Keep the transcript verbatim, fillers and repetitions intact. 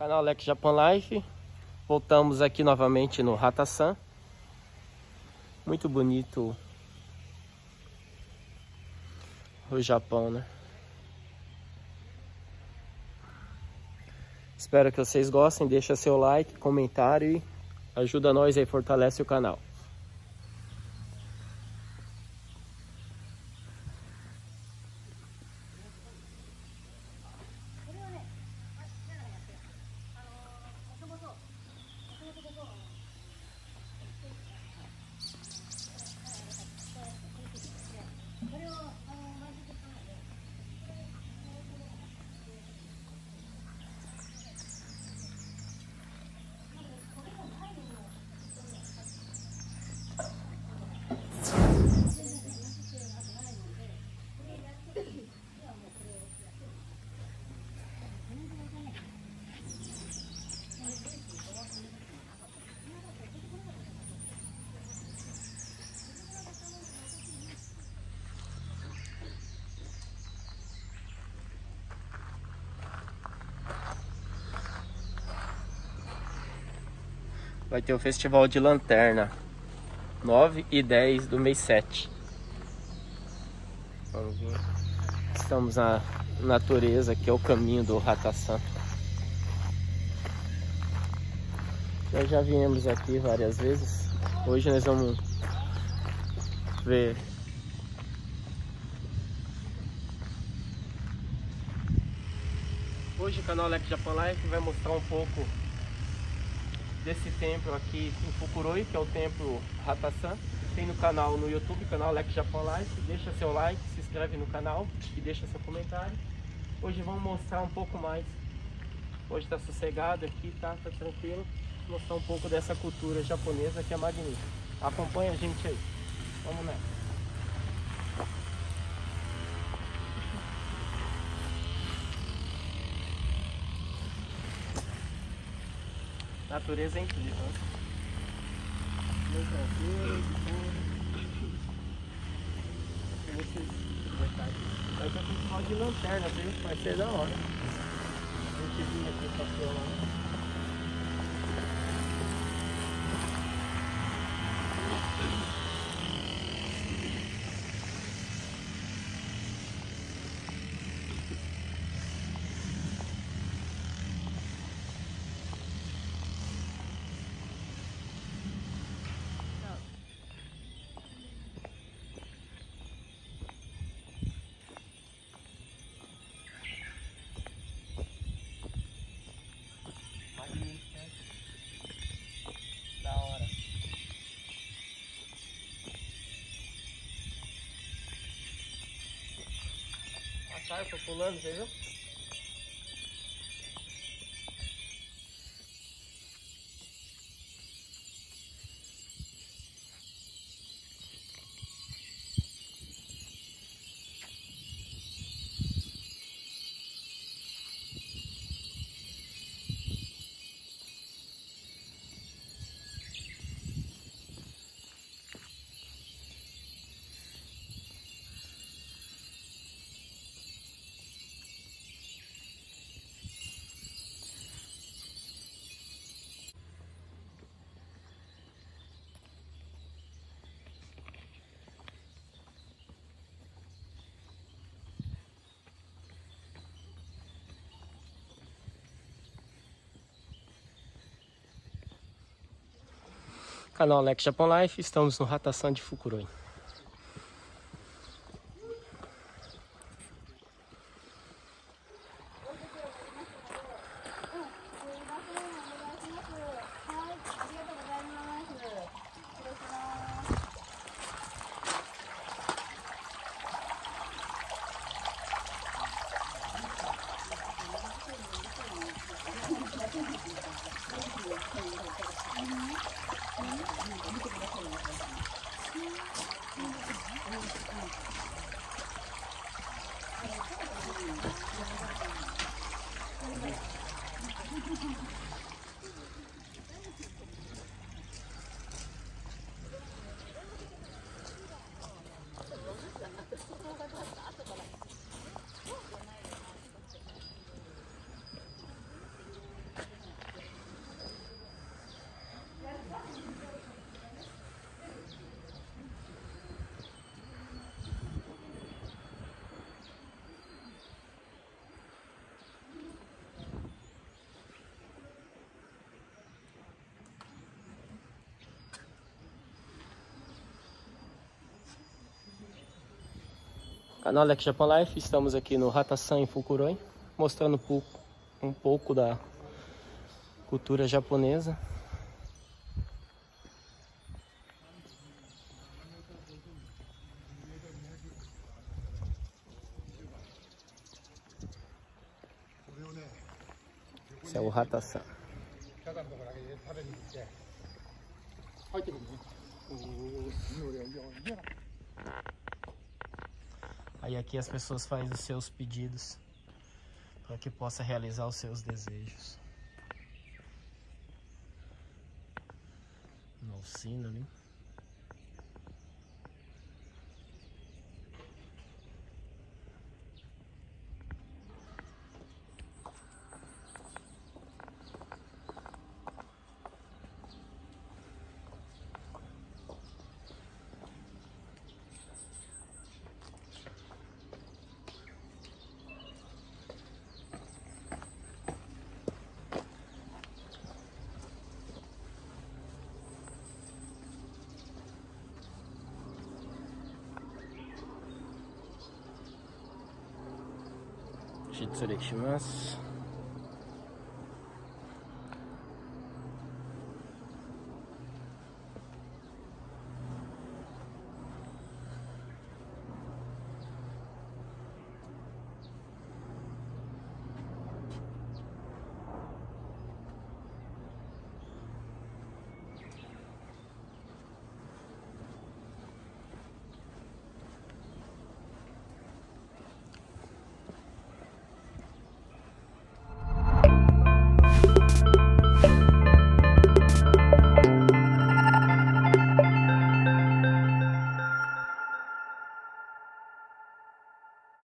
Canal Leque Japan Life. Voltamos aqui novamente no Hata-san. Muito bonito o Japão, né? Espero que vocês gostem. Deixa seu like, comentário e ajuda nós aí, fortalece o canal. Vai ter o festival de lanterna, nove e dez do mês sete. Vamos ver. Estamos na natureza, que é o caminho do Hata-san. Nós já viemos aqui várias vezes. Hoje nós vamos ver. Hoje o canal Leque Japan Life vai mostrar um pouco desse templo aqui em Fukuroi, que é o templo Hata-san. Tem no canal no YouTube, canal Leque Japan Life. Deixa seu like, se inscreve no canal e deixa seu comentário. Hoje vamos mostrar um pouco mais. Hoje tá sossegado aqui, tá, tá tranquilo. Vou mostrar um pouco dessa cultura japonesa que é magnífica. Acompanha a gente aí. Vamos nessa. A natureza é incrível, né? Muito tranquilo, de boa. Tem esses detalhes. Vai ter um festival de lanterna, viu? Vai ser da hora. A gente vinha aqui essa feira lá. Tô pulando, você viu? Canal Leque Japan Life, estamos no Hata-san de Fukuroi. Canal Leque Japan Life, estamos aqui no Hatasan em Fukuroi, mostrando um pouco, um pouco da cultura japonesa. Esse é o Hatasan. Aí aqui as pessoas fazem os seus pedidos para que possa realizar os seus desejos. Uma oficina ali. Shitsure shimasu.